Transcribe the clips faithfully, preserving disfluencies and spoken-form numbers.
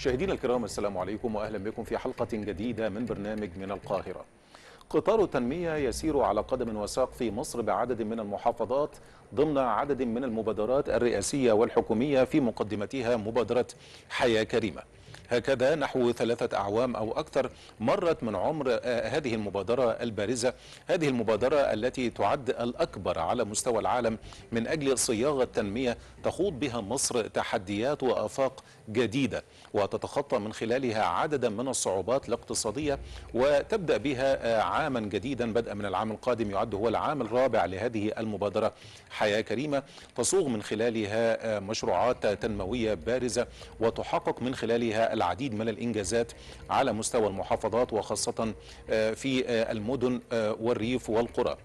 مشاهدينا الكرام، السلام عليكم واهلا بكم في حلقة جديدة من برنامج من القاهرة. قطار التنمية يسير على قدم وساق في مصر بعدد من المحافظات ضمن عدد من المبادرات الرئاسية والحكومية، في مقدمتها مبادرة حياة كريمة. هكذا نحو ثلاثة أعوام أو أكثر مرت من عمر هذه المبادرة البارزة، هذه المبادرة التي تعد الأكبر على مستوى العالم من أجل صياغة تنمية تخوض بها مصر تحديات وآفاق جديدة، وتتخطى من خلالها عددا من الصعوبات الاقتصادية، وتبدأ بها عاما جديدا بدءا من العام القادم يعد هو العام الرابع لهذه المبادرة حياة كريمة، تصوغ من خلالها مشروعات تنموية بارزة وتحقق من خلالها العديد من الإنجازات على مستوى المحافظات، وخاصة في المدن والريف والقرى.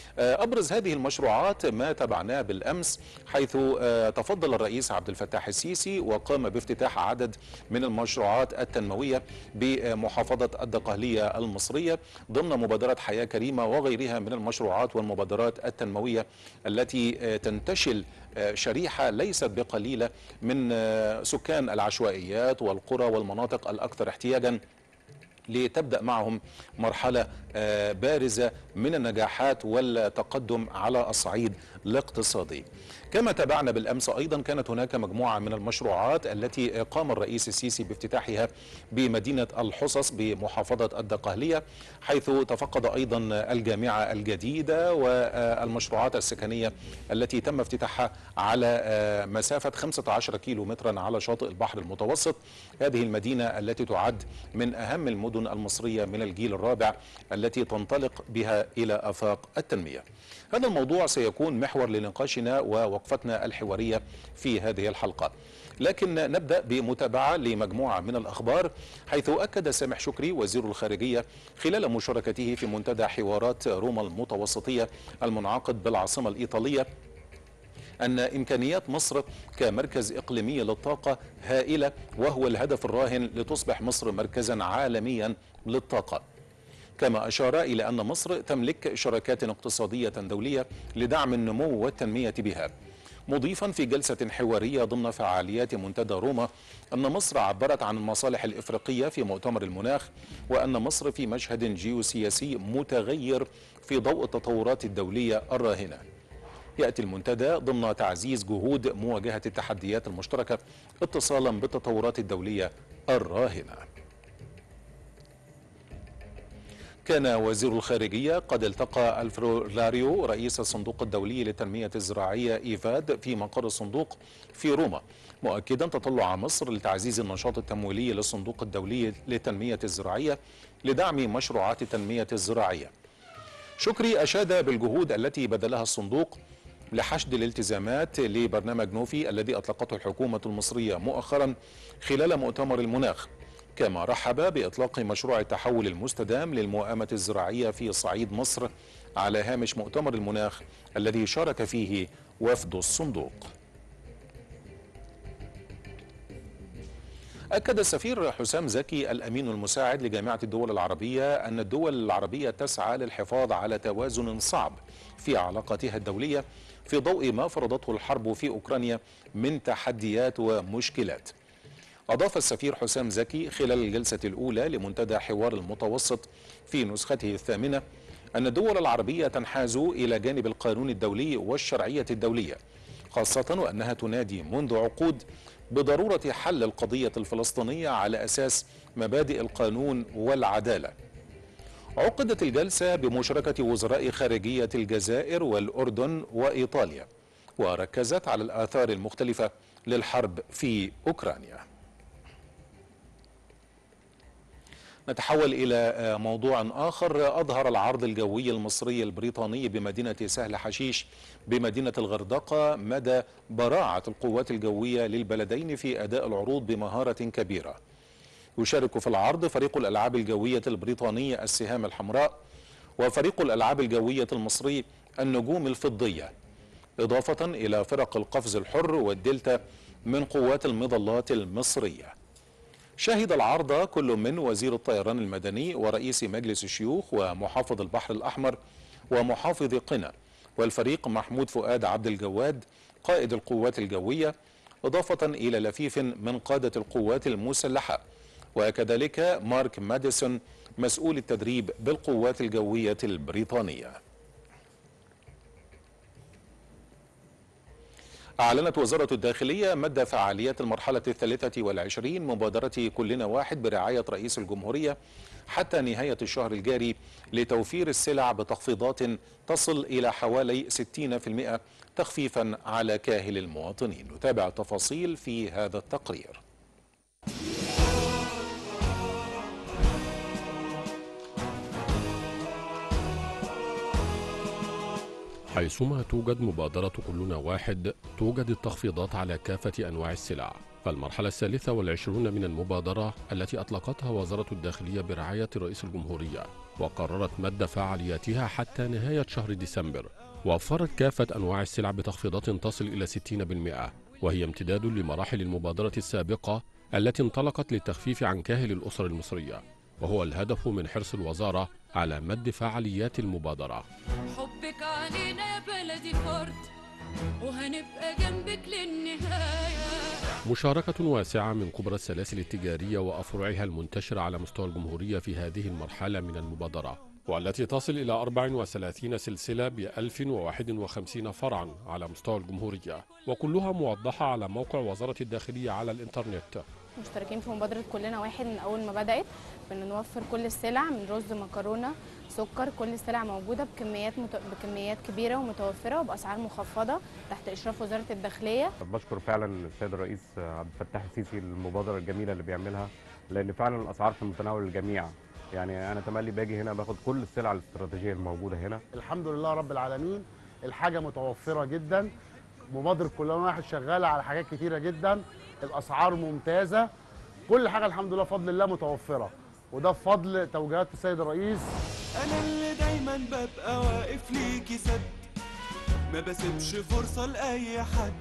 أبرز هذه المشروعات ما تابعناه بالأمس، حيث تفضل الرئيس عبد الفتاح السيسي وقام بافتتاح عدد من المشروعات التنموية بمحافظة الدقهلية المصرية ضمن مبادرة حياة كريمة وغيرها من المشروعات والمبادرات التنموية التي تنتشل شريحة ليست بقليلة من سكان العشوائيات والقرى والمناطق الأكثر احتياجا، لتبدأ معهم مرحلة بارزة من النجاحات والتقدم على الصعيد الاقتصادي. كما تابعنا بالأمس أيضا كانت هناك مجموعة من المشروعات التي قام الرئيس السيسي بافتتاحها بمدينة الحصص بمحافظة الدقهلية، حيث تفقد أيضا الجامعة الجديدة والمشروعات السكنية التي تم افتتاحها على مسافة خمسة عشر كيلو مترا على شاطئ البحر المتوسط. هذه المدينة التي تعد من أهم المدن المصرية من الجيل الرابع التي تنطلق بها إلى آفاق التنمية. هذا الموضوع سيكون محور لنقاشنا ووقفتنا الحوارية في هذه الحلقة، لكن نبدأ بمتابعة لمجموعة من الأخبار، حيث أكد سامح شكري وزير الخارجية خلال مشاركته في منتدى حوارات روما المتوسطية المنعقد بالعاصمة الإيطالية أن إمكانيات مصر كمركز إقليمي للطاقة هائلة، وهو الهدف الراهن لتصبح مصر مركزا عالميا للطاقة. كما أشار إلى أن مصر تملك شراكات اقتصادية دولية لدعم النمو والتنمية بها، مضيفا في جلسة حوارية ضمن فعاليات منتدى روما أن مصر عبرت عن المصالح الإفريقية في مؤتمر المناخ، وأن مصر في مشهد جيوسياسي متغير في ضوء التطورات الدولية الراهنة. يأتي المنتدى ضمن تعزيز جهود مواجهة التحديات المشتركة اتصالا بالتطورات الدولية الراهنة. كان وزير الخارجية قد التقى ألفرو لاريو رئيس الصندوق الدولي للتنمية الزراعية إيفاد في مقر الصندوق في روما، مؤكدا تطلع مصر لتعزيز النشاط التمويلي للصندوق الدولي للتنمية الزراعية لدعم مشروعات التنمية الزراعية. شكري أشاد بالجهود التي بذلها الصندوق لحشد الالتزامات لبرنامج نوفي الذي أطلقته الحكومة المصرية مؤخرا خلال مؤتمر المناخ، كما رحب بإطلاق مشروع التحول المستدام للموائمة الزراعية في صعيد مصر على هامش مؤتمر المناخ الذي شارك فيه وفد الصندوق. أكد السفير حسام زكي الأمين المساعد لجامعة الدول العربية أن الدول العربية تسعى للحفاظ على توازن صعب في علاقاتها الدولية في ضوء ما فرضته الحرب في أوكرانيا من تحديات ومشكلات. أضاف السفير حسام زكي خلال الجلسة الأولى لمنتدى حوار المتوسط في نسخته الثامنة أن الدول العربية تنحاز إلى جانب القانون الدولي والشرعية الدولية، خاصة وأنها تنادي منذ عقود بضرورة حل القضية الفلسطينية على أساس مبادئ القانون والعدالة. عقدت الجلسة بمشاركة وزراء خارجية الجزائر والأردن وإيطاليا، وركزت على الآثار المختلفة للحرب في أوكرانيا. نتحول إلى موضوع آخر. أظهر العرض الجوي المصري البريطاني بمدينة سهل حشيش بمدينة الغردقة مدى براعة القوات الجوية للبلدين في أداء العروض بمهارة كبيرة. يشارك في العرض فريق الألعاب الجوية البريطاني السهام الحمراء، وفريق الألعاب الجوية المصري النجوم الفضية، إضافة إلى فرق القفز الحر والدلتا من قوات المظلات المصرية. شهد العرض كل من وزير الطيران المدني ورئيس مجلس الشيوخ ومحافظ البحر الأحمر ومحافظ قنا، والفريق محمود فؤاد عبد الجواد قائد القوات الجوية، إضافة إلى لفيف من قادة القوات المسلحة، وكذلك مارك ماديسون مسؤول التدريب بالقوات الجوية البريطانية. أعلنت وزارة الداخلية مد فعاليات المرحلة الثالثة والعشرين مبادرة كلنا واحد برعاية رئيس الجمهورية حتى نهاية الشهر الجاري لتوفير السلع بتخفيضات تصل إلى حوالي ستين بالمئة تخفيفا على كاهل المواطنين. نتابع التفاصيل في هذا التقرير. حيثما توجد مبادرة كلنا واحد توجد التخفيضات على كافة أنواع السلع. فالمرحلة الثالثة والعشرون من المبادرة التي أطلقتها وزارة الداخلية برعاية رئيس الجمهورية وقررت مد فعالياتها حتى نهاية شهر ديسمبر، وفرت كافة أنواع السلع بتخفيضات تصل إلى ستين بالمئة، وهي امتداد لمراحل المبادرة السابقة التي انطلقت للتخفيف عن كاهل الأسر المصرية، وهو الهدف من حرص الوزارة على مد فعاليات المبادرة. حبك علينا بلدي فرد وهنبقى جنبك للنهاية. مشاركة واسعة من كبرى السلاسل التجارية وأفرعها المنتشرة على مستوى الجمهورية في هذه المرحلة من المبادرة، والتي تصل إلى أربع وثلاثين سلسلة ب ألف وواحد وخمسين فرعا على مستوى الجمهورية، وكلها موضحة على موقع وزارة الداخلية على الإنترنت. مشتركين في مبادرة كلنا واحد من أول ما بدأت، بنوفر كل السلع من رز، مكرونة، سكر، كل السلع موجودة بكميات مت... بكميات كبيرة ومتوفرة وبأسعار مخفضة تحت إشراف وزارة الداخلية. بشكر فعلا السيد الرئيس عبد الفتاح السيسي المبادرة الجميلة اللي بيعملها، لأن فعلا الأسعار في متناول الجميع. يعني أنا تملي باجي هنا باخد كل السلع الاستراتيجية الموجودة هنا. الحمد لله رب العالمين، الحاجة متوفرة جدا. مبادرة كلنا واحد شغالة على حاجات كتيرة جدا، الأسعار ممتازة، كل حاجة الحمد لله بفضل الله متوفرة، وده بفضل توجيهات السيد الرئيس. أنا اللي دايما ببقى واقف ليكي سد، ما بسيبش فرصة لأي حد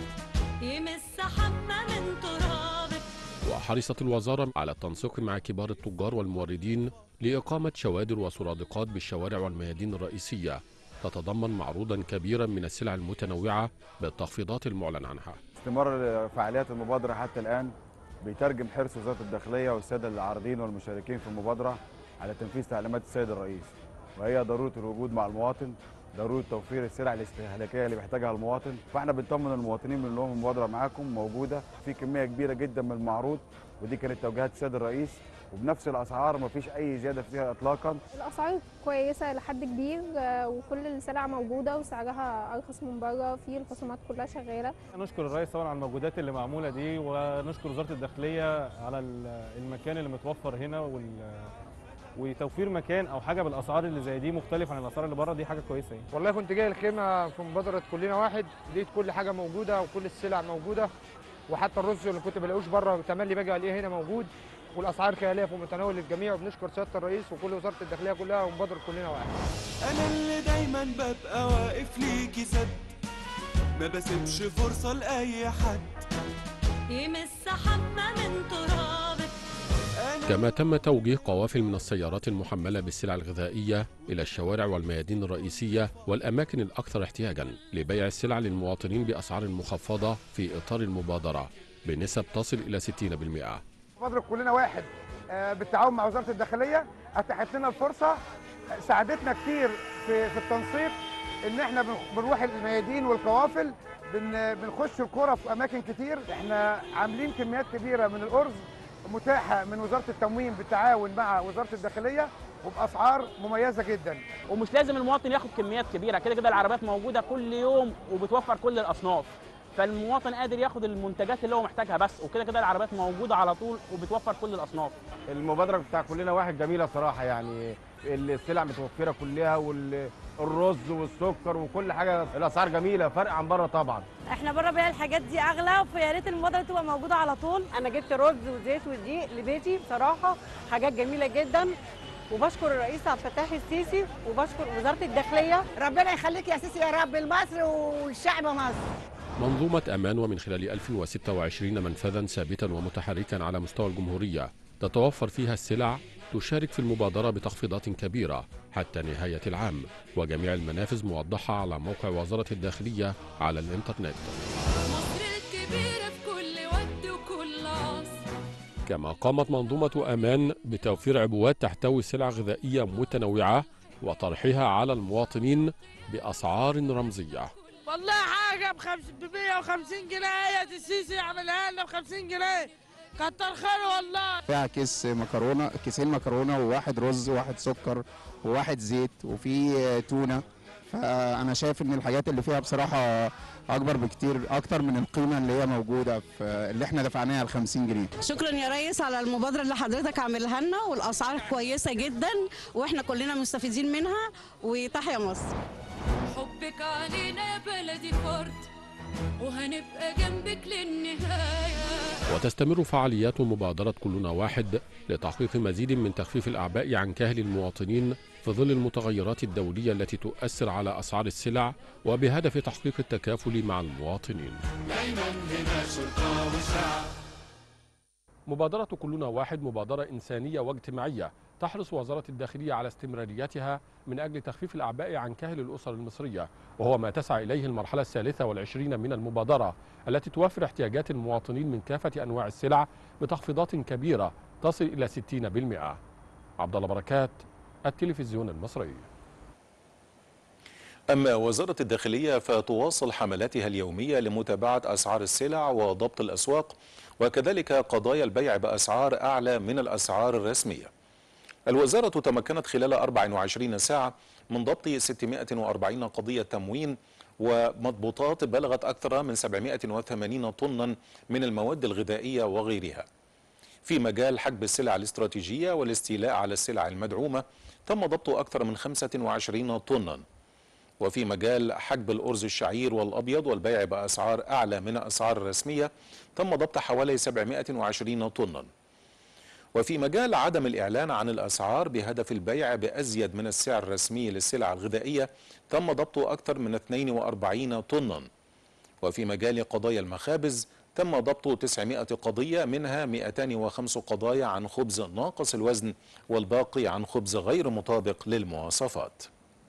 يمس حبة من ترابك. وحرصت الوزارة على التنسيق مع كبار التجار والموردين لإقامة شوادر وسرادقات بالشوارع والميادين الرئيسية تتضمن معروضا كبيرا من السلع المتنوعة بالتخفيضات المعلن عنها. استمرار فعاليات المبادرة حتى الآن بيترجم حرص وزارة الداخلية والسادة العارضين والمشاركين في المبادرة على تنفيذ تعليمات السيد الرئيس، وهي ضرورة الوجود مع المواطن، ضرورة توفير السلع الاستهلاكية اللي بيحتاجها المواطن. فاحنا بنطمن المواطنين من لهم المبادرة معاكم موجودة في كمية كبيرة جدا من المعروض، ودي كانت توجيهات السيد الرئيس، وبنفس الاسعار ما فيش اي زياده فيها اطلاقا. الاسعار كويسه لحد كبير، وكل السلع موجوده وسعرها ارخص من بره، في الخصومات كلها شغاله. نشكر الرئيس طبعا على المجهودات اللي معموله دي، ونشكر وزاره الداخليه على المكان اللي متوفر هنا وال وتوفير مكان او حاجه بالاسعار اللي زي دي مختلف عن الاسعار اللي بره، دي حاجه كويسه يعني. والله كنت جاي الخيمه في مبادره كلنا واحد، لقيت كل حاجه موجوده وكل السلع موجوده، وحتى الرز اللي كنت بلاقوش بره تملي باجي عليه هنا موجود، والاسعار خياليه في متناول الجميع. وبنشكر سياده الرئيس وكل وزاره الداخليه كلها ومبادره كلنا واحد. انا اللي دايما ببقى واقف ليكي سد، ما بسيبش فرصه لاي حد يمس حبه من ترابك. كما تم توجيه قوافل من السيارات المحملة بالسلع الغذائية إلى الشوارع والميادين الرئيسية والأماكن الأكثر احتياجاً لبيع السلع للمواطنين بأسعار مخفضة في إطار المبادرة بنسب تصل إلى ستين بالمئة. مبادرة كلنا واحد بالتعاون مع وزارة الداخلية أتاحت لنا الفرصة، ساعدتنا كتير في في التنسيق، إن إحنا بنروح الميادين والقوافل، بنخش القرى في أماكن كتير. إحنا عاملين كميات كبيرة من الأرز متاحة من وزارة التموين بالتعاون مع وزارة الداخلية وبأسعار مميزة جدا. ومش لازم المواطن ياخد كميات كبيرة، كده كده العربيات موجودة كل يوم وبتوفر كل الأصناف، فالمواطن قادر ياخد المنتجات اللي هو محتاجها بس، وكده كده العربيات موجودة على طول وبتوفر كل الأصناف. المبادرة بتاع كلنا واحد جميلة صراحة، يعني السلع متوفرة كلها، والرز والسكر وكل حاجة، الأسعار جميلة فرق عن بره طبعا. احنا بره بقى الحاجات دي أغلى، فيا ريت المبادرة تبقى موجودة على طول. أنا جبت رز وزيت ودقيق لبيتي، بصراحة حاجات جميلة جدا، وبشكر الرئيس عبد الفتاح السيسي وبشكر وزارة الداخلية. ربنا يخليك يا سيسي يا رب لمصر والشعب مصر. منظومة أمان ومن خلال ألف وستة وعشرين منفذا ثابتا ومتحركا على مستوى الجمهورية تتوفر فيها السلع تشارك في المبادرة بتخفيضات كبيرة حتى نهاية العام، وجميع المنافذ موضحة على موقع وزارة الداخلية على الإنترنت. مصر الكبيرة كما قامت منظومة أمان بتوفير عبوات تحتوي سلع غذائية متنوعة وطرحها على المواطنين بأسعار رمزية. والله حاجة ب مية وخمسين جنيه يا السيسي يعملها لنا ب خمسين جنيه، كتر خيره والله. فيها كيس مكرونة، كيسين مكرونة وواحد رز وواحد سكر وواحد زيت وفي تونة. فأنا شايف إن الحاجات اللي فيها بصراحة أكبر بكتير، أكتر من القيمة اللي هي موجودة في اللي إحنا دفعناها ال خمسين جنيه. شكرا يا ريس على المبادرة اللي حضرتك عاملها لنا، والأسعار كويسة جدا وإحنا كلنا مستفيدين منها، وتحيا مصر. حبك علينا يا بلدي فرد وهنبقى جنبك للنهاية. وتستمر فعاليات مبادرة كلنا واحد لتحقيق مزيد من تخفيف الأعباء عن كاهل المواطنين في ظل المتغيرات الدولية التي تؤثر على أسعار السلع، وبهدف تحقيق التكافل مع المواطنين. دايما هنا شرطة وشعب. مبادرة كلنا واحد مبادرة إنسانية واجتماعية تحرص وزارة الداخلية على استمراريتها من أجل تخفيف الأعباء عن كاهل الأسر المصرية، وهو ما تسعى إليه المرحلة الثالثة والعشرين من المبادرة التي توفر احتياجات المواطنين من كافة أنواع السلع بتخفيضات كبيرة تصل إلى ستين بالمئة. عبد الله بركات، التلفزيون المصري. أما وزارة الداخلية فتواصل حملاتها اليومية لمتابعة أسعار السلع وضبط الأسواق، وكذلك قضايا البيع بأسعار أعلى من الأسعار الرسمية. الوزارة تمكنت خلال أربع وعشرين ساعة من ضبط ستمائة وأربعين قضية تموين ومضبوطات بلغت أكثر من سبعمائة وثمانين طنا من المواد الغذائية وغيرها. في مجال حجب السلع الاستراتيجية والاستيلاء على السلع المدعومة تم ضبط أكثر من خمسة وعشرين طنا. وفي مجال حجب الأرز الشعير والأبيض والبيع بأسعار أعلى من الأسعار الرسمية تم ضبط حوالي سبعمائة وعشرين طنا. وفي مجال عدم الإعلان عن الأسعار بهدف البيع بأزيد من السعر الرسمي للسلع الغذائية تم ضبط أكثر من اثنين وأربعين طنا. وفي مجال قضايا المخابز تم ضبط تسعمائة قضية، منها مئتين وخمس قضايا عن خبز ناقص الوزن والباقي عن خبز غير مطابق للمواصفات.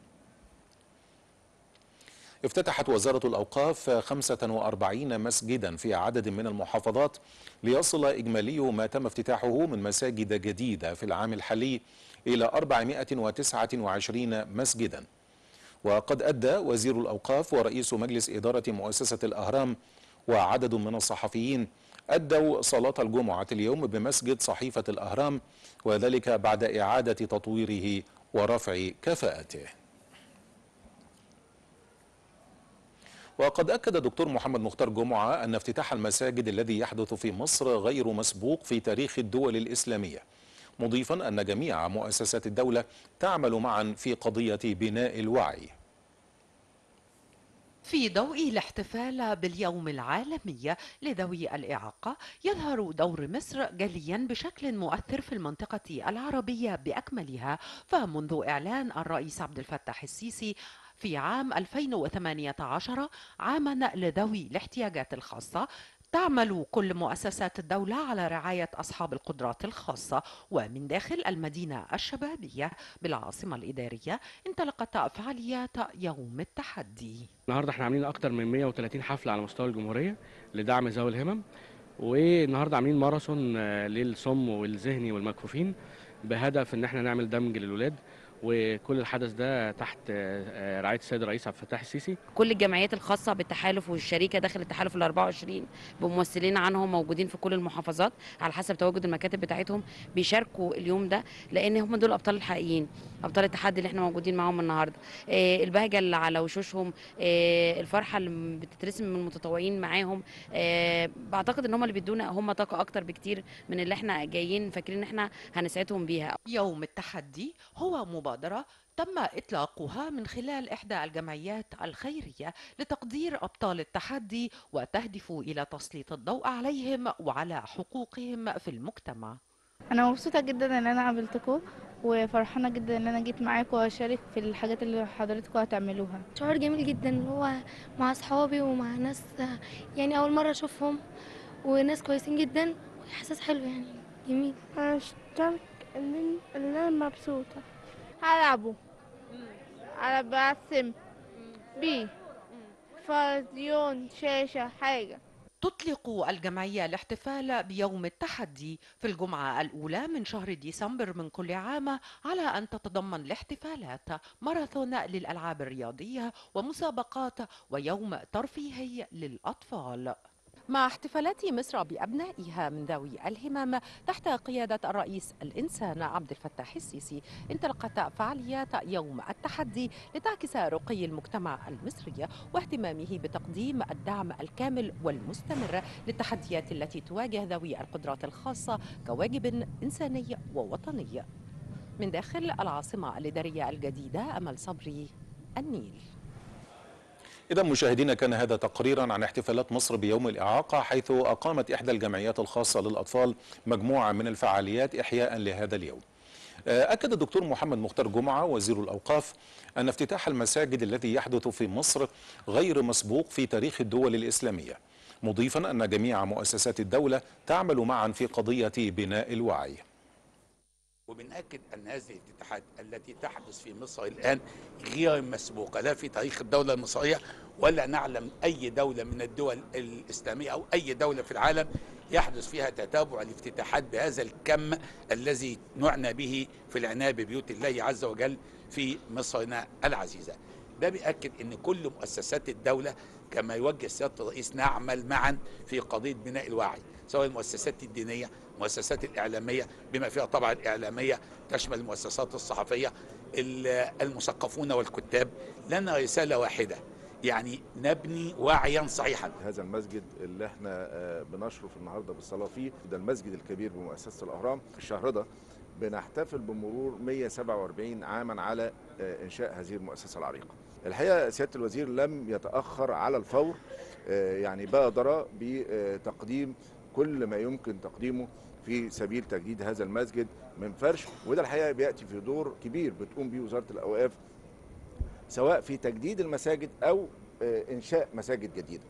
افتتحت وزارة الأوقاف خمسة وأربعين مسجدا في عدد من المحافظات ليصل إجمالي ما تم افتتاحه من مساجد جديدة في العام الحالي إلى أربعمائة وتسعة وعشرين مسجدا. وقد أدى وزير الأوقاف ورئيس مجلس إدارة مؤسسة الأهرام وعدد من الصحفيين أدوا صلاة الجمعة اليوم بمسجد صحيفة الأهرام، وذلك بعد إعادة تطويره ورفع كفاءته. وقد أكد دكتور محمد مختار جمعة أن افتتاح المساجد الذي يحدث في مصر غير مسبوق في تاريخ الدول الإسلامية، مضيفا أن جميع مؤسسات الدولة تعمل معا في قضية بناء الوعي. في ضوء الاحتفال باليوم العالمي لذوي الإعاقة، يظهر دور مصر جليا بشكل مؤثر في المنطقة العربية بأكملها. فمنذ إعلان الرئيس عبد الفتاح السيسي في عام ألفين وثمانية عشر عاما لذوي الاحتياجات الخاصة، تعمل كل مؤسسات الدولة على رعاية أصحاب القدرات الخاصة. ومن داخل المدينة الشبابية بالعاصمة الإدارية انطلقت فعاليات يوم التحدي. النهارده احنا عاملين أكتر من مئة وثلاثين حفلة على مستوى الجمهورية لدعم ذوي الهمم، والنهارده عاملين ماراثون للصم والذهني والمكفوفين بهدف ان احنا نعمل دمج للولاد، وكل الحدث ده تحت رعاية السيد الرئيس عبد الفتاح السيسي. كل الجمعيات الخاصة بالتحالف والشريكة داخل التحالف ال أربعة وعشرين بممثلين عنهم موجودين في كل المحافظات على حسب تواجد المكاتب بتاعتهم، بيشاركوا اليوم ده لأن هم دول أبطال الحقيقيين، أبطال التحدي اللي احنا موجودين معاهم النهارده. آه البهجة اللي على وشوشهم، آه الفرحة اللي بتترسم من المتطوعين معاهم، آه بعتقد ان هم اللي بيدونا هم طاقة أكتر بكتير من اللي احنا جايين فاكرين ان احنا هنسعدهم بيها. يوم التحدي هو مبادرة تم إطلاقها من خلال إحدى الجمعيات الخيرية لتقدير أبطال التحدي، وتهدف إلى تسليط الضوء عليهم وعلى حقوقهم في المجتمع. أنا مبسوطة جدا إن أنا قابلتكم، وفرحانة جدا إن أنا جيت معاكم وأشارك في الحاجات اللي حضرتكم هتعملوها. شعور جميل جدا اللي هو مع أصحابي ومع ناس يعني أول مرة أشوفهم وناس كويسين جدا، وإحساس حلو يعني جميل. أنا اشترك إن أنا مبسوطة. هلعبه على برسم بيه فازيون شاشة حاجة. تطلق الجمعية الاحتفال بيوم التحدي في الجمعة الأولى من شهر ديسمبر من كل عام، على أن تتضمن الاحتفالات ماراثون للألعاب الرياضية ومسابقات ويوم ترفيهي للأطفال. مع احتفالات مصر بأبنائها من ذوي الهمم تحت قيادة الرئيس الإنسان عبد الفتاح السيسي، انطلقت فعاليات يوم التحدي لتعكس رقي المجتمع المصري واهتمامه بتقديم الدعم الكامل والمستمر للتحديات التي تواجه ذوي القدرات الخاصة كواجب إنساني ووطني. من داخل العاصمة الإدارية الجديدة، أمل صبري، النيل. إذا مشاهدينا، كان هذا تقريرا عن احتفالات مصر بيوم الإعاقة، حيث أقامت إحدى الجمعيات الخاصة للأطفال مجموعة من الفعاليات إحياء لهذا اليوم. أكد الدكتور محمد مختار جمعة وزير الأوقاف أن افتتاح المساجد الذي يحدث في مصر غير مسبوق في تاريخ الدول الإسلامية، مضيفا أن جميع مؤسسات الدولة تعمل معا في قضية بناء الوعي. وبنأكد أن هذه الافتتاحات التي تحدث في مصر الآن غير مسبوقة لا في تاريخ الدولة المصرية، ولا نعلم أي دولة من الدول الإسلامية أو أي دولة في العالم يحدث فيها تتابع الافتتاحات بهذا الكم الذي نعنى به في العناية ببيوت الله عز وجل في مصرنا العزيزة. ده بيأكد أن كل مؤسسات الدولة كما يوجه سيادة الرئيس نعمل معا في قضية بناء الوعي، سواء المؤسسات الدينية، المؤسسات الإعلامية بما فيها طبعا الإعلامية تشمل المؤسسات الصحفية، المثقفون والكتاب. لنا رسالة واحدة، يعني نبني وعيا صحيحا. هذا المسجد اللي احنا بنشرف النهارده بالصلاة فيه، ده المسجد الكبير بمؤسسة الأهرام. الشهر ده بنحتفل بمرور مئة وسبعة وأربعين عاما على إنشاء هذه المؤسسة العريقة. الحقيقة سيادة الوزير لم يتأخر على الفور، يعني بادر بتقديم كل ما يمكن تقديمه في سبيل تجديد هذا المسجد من فرش، وده الحقيقة بيأتي في دور كبير بتقوم به وزارة الأوقاف، سواء في تجديد المساجد أو إنشاء مساجد جديدة.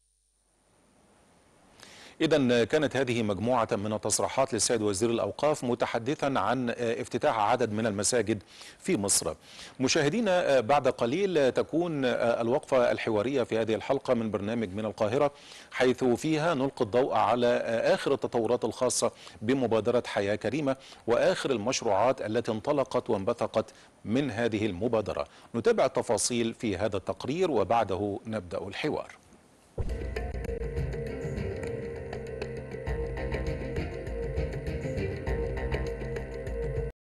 إذا كانت هذه مجموعة من التصريحات للسيد وزير الأوقاف متحدثا عن افتتاح عدد من المساجد في مصر. مشاهدينا، بعد قليل تكون الوقفة الحوارية في هذه الحلقة من برنامج من القاهرة، حيث فيها نلقي الضوء على آخر التطورات الخاصة بمبادرة حياة كريمة وآخر المشروعات التي انطلقت وانبثقت من هذه المبادرة. نتابع التفاصيل في هذا التقرير وبعده نبدأ الحوار.